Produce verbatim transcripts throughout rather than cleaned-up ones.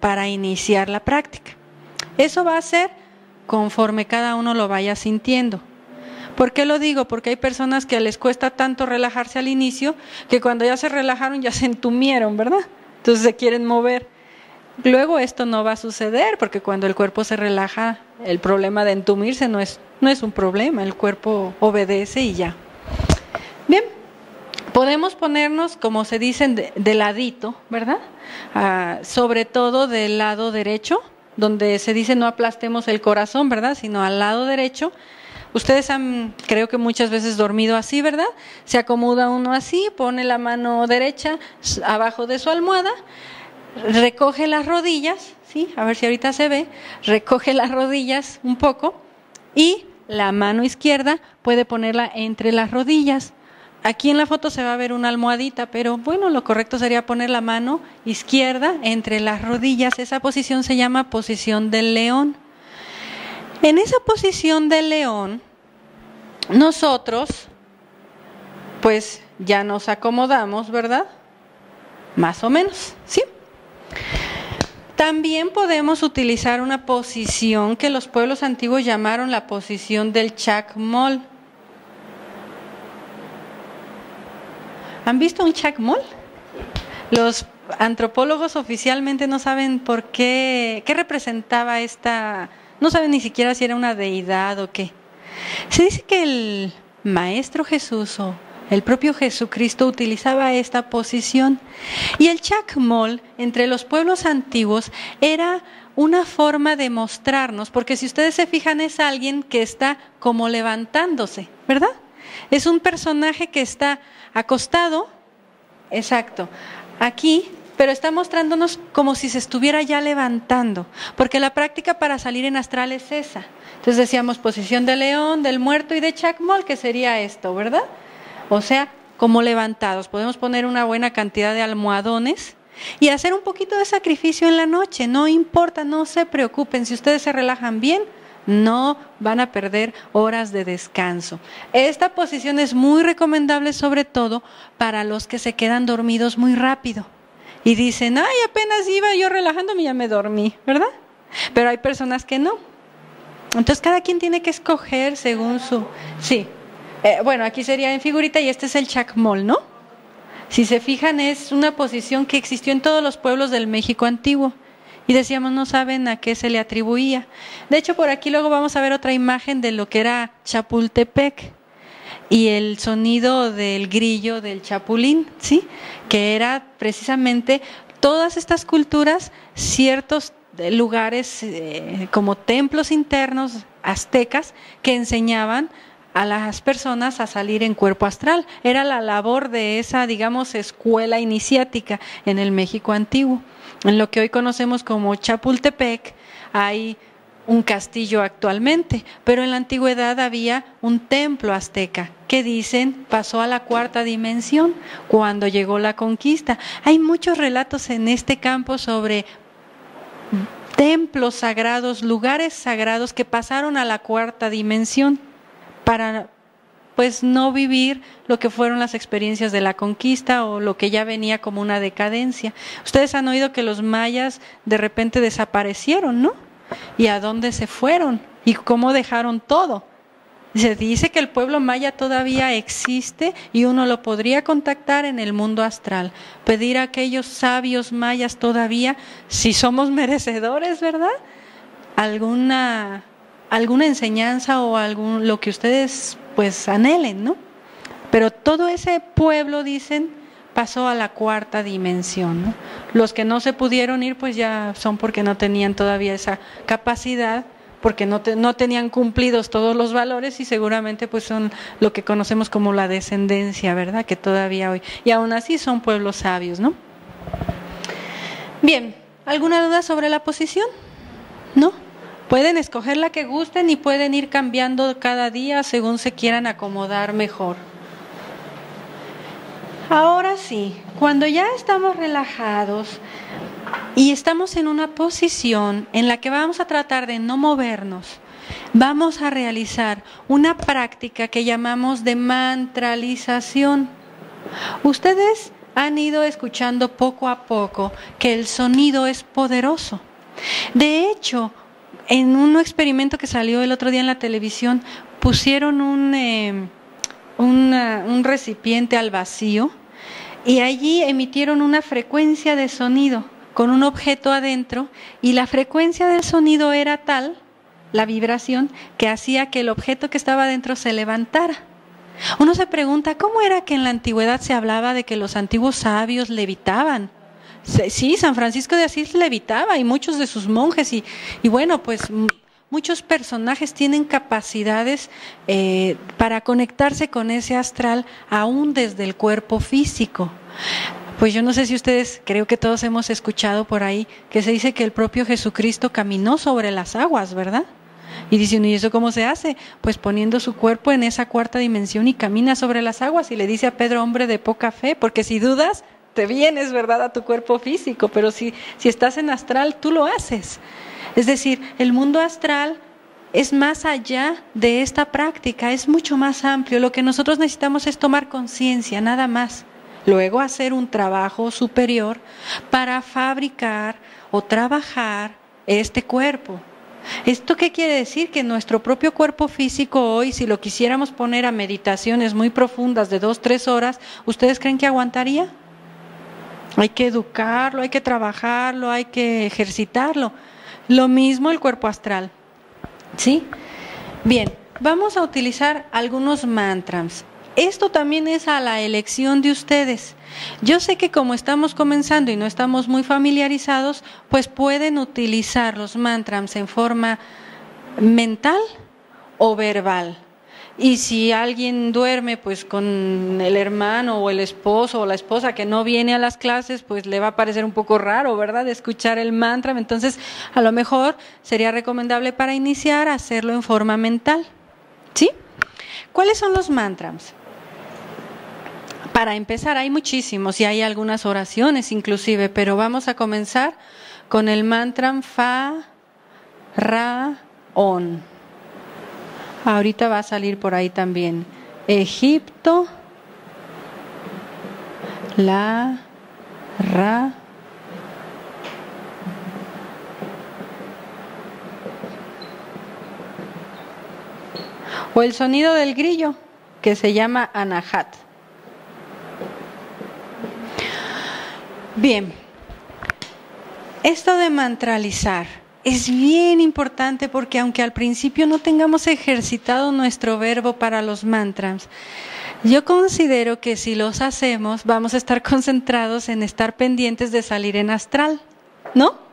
para iniciar la práctica. Eso va a ser conforme cada uno lo vaya sintiendo. ¿Por qué lo digo? Porque hay personas que les cuesta tanto relajarse al inicio que cuando ya se relajaron ya se entumieron, ¿verdad? Entonces se quieren mover. Luego esto no va a suceder porque cuando el cuerpo se relaja, el problema de entumirse no es, no es un problema, el cuerpo obedece y ya. Bien, podemos ponernos, como se dice, de, de ladito, ¿verdad? Ah, sobre todo del lado derecho, donde se dice no aplastemos el corazón, ¿verdad? Sino al lado derecho. Ustedes han, creo que muchas veces dormido así, ¿verdad? Se acomoda uno así, pone la mano derecha abajo de su almohada, recoge las rodillas, ¿sí? A ver si ahorita se ve, recoge las rodillas un poco y la mano izquierda puede ponerla entre las rodillas. Aquí en la foto se va a ver una almohadita, pero bueno, lo correcto sería poner la mano izquierda entre las rodillas. Esa posición se llama posición del león. En esa posición del león, nosotros, pues ya nos acomodamos, ¿verdad? Más o menos, ¿sí? También podemos utilizar una posición que los pueblos antiguos llamaron la posición del chacmol. ¿Han visto un chacmol? Los antropólogos oficialmente no saben por qué, qué representaba esta... No saben ni siquiera si era una deidad o qué. Se dice que el Maestro Jesús o el propio Jesucristo utilizaba esta posición. Y el chacmol entre los pueblos antiguos era una forma de mostrarnos, porque si ustedes se fijan es alguien que está como levantándose, ¿verdad? Es un personaje que está acostado, exacto, aquí, pero está mostrándonos como si se estuviera ya levantando, porque la práctica para salir en astral es esa. Entonces decíamos posición de león, del muerto y de chacmol, que sería esto, ¿verdad? O sea, como levantados. Podemos poner una buena cantidad de almohadones y hacer un poquito de sacrificio en la noche. No importa, no se preocupen. Si ustedes se relajan bien, no van a perder horas de descanso. Esta posición es muy recomendable, sobre todo para los que se quedan dormidos muy rápido. Y dicen, ay, apenas iba yo relajándome y ya me dormí, ¿verdad? Pero hay personas que no. Entonces cada quien tiene que escoger según su... Sí, eh, bueno, aquí sería en figurita y este es el chacmol, ¿no? Si se fijan es una posición que existió en todos los pueblos del México antiguo. Y decíamos, no saben a qué se le atribuía. De hecho, por aquí luego vamos a ver otra imagen de lo que era Chapultepec. Y el sonido del grillo del chapulín, ¿sí? Que era precisamente todas estas culturas, ciertos lugares eh, como templos internos aztecas que enseñaban a las personas a salir en cuerpo astral. Era la labor de esa, digamos, escuela iniciática en el México antiguo. En lo que hoy conocemos como Chapultepec hay un castillo actualmente, pero en la antigüedad había un templo azteca que dicen pasó a la cuarta dimensión cuando llegó la conquista. Hay muchos relatos en este campo sobre templos sagrados, lugares sagrados que pasaron a la cuarta dimensión para pues no vivir lo que fueron las experiencias de la conquista o lo que ya venía como una decadencia. Ustedes han oído que los mayas de repente desaparecieron, ¿no? ¿Y a dónde se fueron? ¿Y cómo dejaron todo? Se dice que el pueblo maya todavía existe y uno lo podría contactar en el mundo astral. Pedir a aquellos sabios mayas todavía, si somos merecedores, ¿verdad? Alguna, alguna enseñanza o algún, lo que ustedes pues anhelen, ¿no? Pero todo ese pueblo, dicen, pasó a la cuarta dimensión, ¿no? Los que no se pudieron ir pues ya son porque no tenían todavía esa capacidad, porque no, te, no tenían cumplidos todos los valores y seguramente pues son lo que conocemos como la descendencia, ¿verdad? Que todavía hoy, y aún así son pueblos sabios, ¿no? Bien, ¿alguna duda sobre la posición? ¿No? Pueden escoger la que gusten y pueden ir cambiando cada día según se quieran acomodar mejor. Ahora sí, cuando ya estamos relajados y estamos en una posición en la que vamos a tratar de no movernos, vamos a realizar una práctica que llamamos de mantralización. Ustedes han ido escuchando poco a poco que el sonido es poderoso. De hecho, en un experimento que salió el otro día en la televisión, pusieron un, eh, una, un recipiente al vacío y allí emitieron una frecuencia de sonido con un objeto adentro, y la frecuencia del sonido era tal, la vibración, que hacía que el objeto que estaba adentro se levantara. Uno se pregunta, ¿cómo era que en la antigüedad se hablaba de que los antiguos sabios levitaban? Sí, San Francisco de Asís levitaba, y muchos de sus monjes, y, y bueno, pues muchos personajes tienen capacidades eh, para conectarse con ese astral aún desde el cuerpo físico. Pues yo no sé si ustedes, creo que todos hemos escuchado por ahí que se dice que el propio Jesucristo caminó sobre las aguas, ¿verdad? Y dicen, ¿y eso cómo se hace? Pues poniendo su cuerpo en esa cuarta dimensión y camina sobre las aguas, y le dice a Pedro, hombre de poca fe, porque si dudas, te vienes, ¿verdad?, a tu cuerpo físico, pero si, si estás en astral, tú lo haces. Es decir, el mundo astral es más allá de esta práctica, es mucho más amplio. Lo que nosotros necesitamos es tomar conciencia, nada más. Luego hacer un trabajo superior para fabricar o trabajar este cuerpo. ¿Esto qué quiere decir? Que nuestro propio cuerpo físico hoy, si lo quisiéramos poner a meditaciones muy profundas de dos, tres horas, ¿ustedes creen que aguantaría? Hay que educarlo, hay que trabajarlo, hay que ejercitarlo. Lo mismo el cuerpo astral. ¿Sí? Bien, vamos a utilizar algunos mantras. Esto también es a la elección de ustedes. Yo sé que como estamos comenzando y no estamos muy familiarizados, pues pueden utilizar los mantras en forma mental o verbal. Y si alguien duerme pues con el hermano o el esposo o la esposa que no viene a las clases, pues le va a parecer un poco raro, ¿verdad?, escuchar el mantra. Entonces, a lo mejor sería recomendable para iniciar hacerlo en forma mental. ¿Sí? ¿Cuáles son los mantras? Para empezar, hay muchísimos y hay algunas oraciones inclusive, pero vamos a comenzar con el mantra Fa, Ra, On. Ahorita va a salir por ahí también Egipto, La, Ra, o el sonido del grillo, que se llama Anahat. Bien, esto de mantralizar es bien importante, porque aunque al principio no tengamos ejercitado nuestro verbo para los mantras, yo considero que si los hacemos vamos a estar concentrados en estar pendientes de salir en astral, ¿no?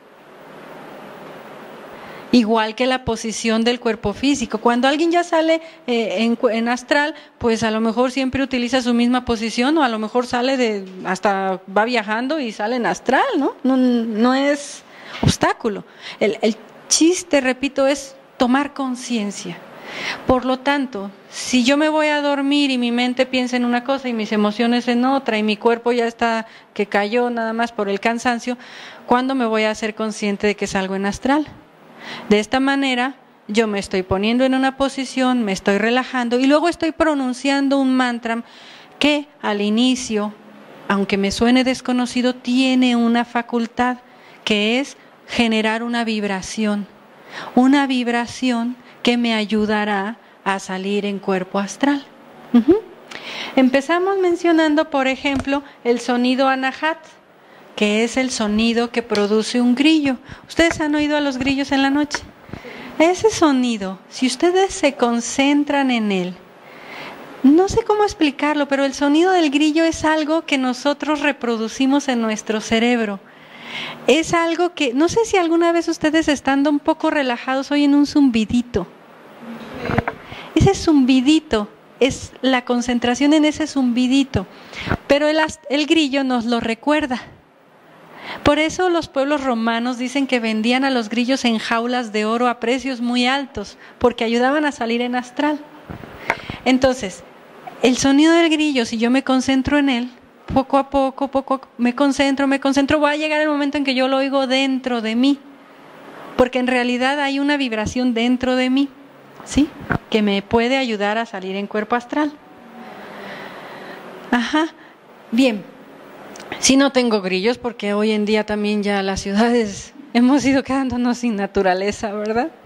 Igual que la posición del cuerpo físico. Cuando alguien ya sale eh, en, en astral, pues a lo mejor siempre utiliza su misma posición, o a lo mejor sale de, hasta va viajando y sale en astral, ¿no? No, no es obstáculo. El, el chiste, repito, es tomar conciencia. Por lo tanto, si yo me voy a dormir y mi mente piensa en una cosa y mis emociones en otra, y mi cuerpo ya está que cayó nada más por el cansancio, ¿cuándo me voy a hacer consciente de que salgo en astral? De esta manera, yo me estoy poniendo en una posición, me estoy relajando, y luego estoy pronunciando un mantra que al inicio, aunque me suene desconocido, tiene una facultad, que es generar una vibración. Una vibración que me ayudará a salir en cuerpo astral. Uh-huh. Empezamos mencionando, por ejemplo, el sonido Anahat, que es el sonido que produce un grillo. ¿Ustedes han oído a los grillos en la noche? Ese sonido, si ustedes se concentran en él, no sé cómo explicarlo, pero el sonido del grillo es algo que nosotros reproducimos en nuestro cerebro. Es algo que, no sé si alguna vez ustedes, estando un poco relajados, oyen un zumbidito. Ese zumbidito es la concentración en ese zumbidito, pero el, el grillo nos lo recuerda. Por eso los pueblos romanos dicen que vendían a los grillos en jaulas de oro a precios muy altos, porque ayudaban a salir en astral. Entonces, el sonido del grillo, si yo me concentro en él, poco a poco, poco me concentro, me concentro, va a llegar el momento en que yo lo oigo dentro de mí, porque en realidad hay una vibración dentro de mí, ¿sí?, que me puede ayudar a salir en cuerpo astral. Ajá, bien. Sí, no tengo grillos porque hoy en día también ya las ciudades hemos ido quedándonos sin naturaleza, ¿verdad?